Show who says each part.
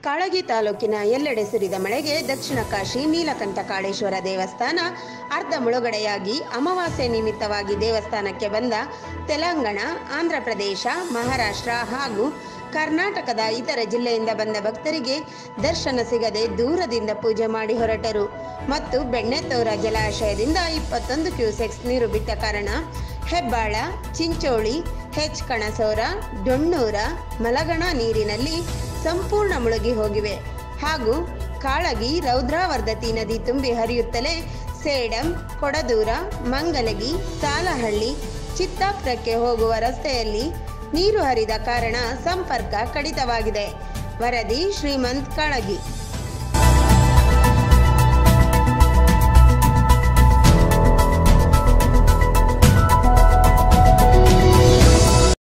Speaker 1: ಕಾಳಗಿ ತಾಲೂಕಿನ ಎಲ್ಲೆಡೆ ಸುರಿದ ಮಳೆಗೆ ದಕ್ಷಿಣ ಕಾಶಿ ನೀಲಕಂಠ ಕಾಳೇಶ್ವರ ದೇವಸ್ಥಾನ ಅರ್ಧ ಮುಳುಗಡೆಯಾಗಿ ಅಮಾವಾಸ್ಯೆ ನಿಮಿತ್ತವಾಗಿ ದೇವಸ್ಥಾನಕ್ಕೆ ಬಂದ ತೆಲಂಗಾಣ, ಆಂಧ್ರ ಪ್ರದೇಶ, ಮಹಾರಾಷ್ಟ್ರ ಹಾಗೂ ಕರ್ನಾಟಕದ ಇತರ ಜಿಲ್ಲೆಯಿಂದ ಬಂದ ಭಕ್ತರಿಗೆ ದರ್ಶನ ಸಿಗದೆ ದೂರದಿಂದ ಪೂಜೆ ಮಾಡಿ ಹೊರಟರು ಮತ್ತು ಬೆಣ್ಣೆತೋರ ಜಲಾಶಯದಿಂದ 21 ಕ್ಯೂಸೆಕ್ಸ್ ನೀರು ಬಿಟ್ಟ ಕಾರಣ ಹೆಬ್ಬಾಳ, ಚಿಂಚೋಳಿ, ಹೆಚ್ ಕಣಸೋರ, ಡೊಣ್ಣೂರ, ಮಲಗಣ ನೀರಿನಲ್ಲಿ ಸಂಪೂರ್ಣ ಮುಳುಗಿ ಹೋಗಿವೆ ಹಾಗೂ ಕಾಳಗಿ, ರೌದ್ರಾವರ್ಧತಿ ನದಿ ತುಂಬಿ ಹರಿಯುತ್ತಲೇ ಸೇಡಂ, ಕೊಡದೂರ, ಮಂಗಲಗಿ, ಸಾಲಹಳ್ಳಿ, ಚಿತ್ತಾಪುರಕ್ಕೆ ಹೋಗುವ ರಸ್ತೆಯಲ್ಲಿ ನೀರು ಹರಿದ ಕಾರಣ ಸಂಪರ್ಕ ಕಡಿತವಾಗಿದೆ. ವರದಿ ಶ್ರೀಮಂತ್ ಕಾಳಗಿ.